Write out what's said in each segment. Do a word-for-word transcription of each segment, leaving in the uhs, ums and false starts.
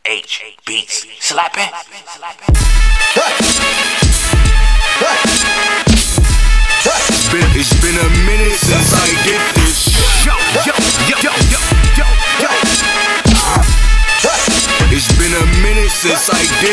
H Beats slapping. It's been, it's been a minute since I did this. Yo, yo, yo, yo, yo, yo, yo. It's been a minute since I did.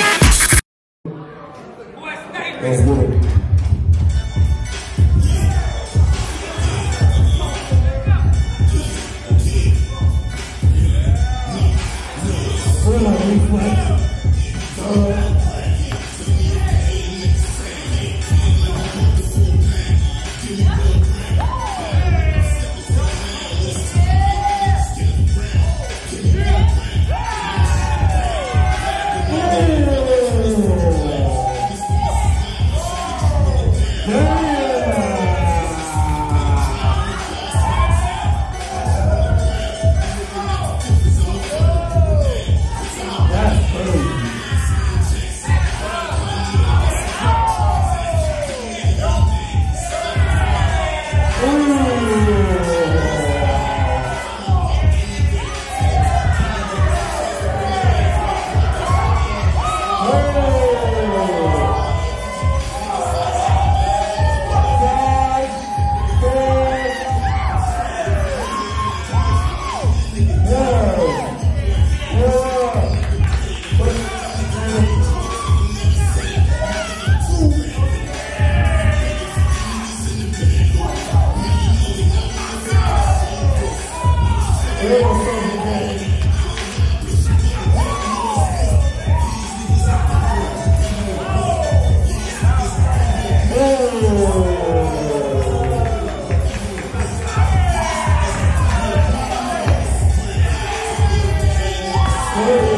Oh.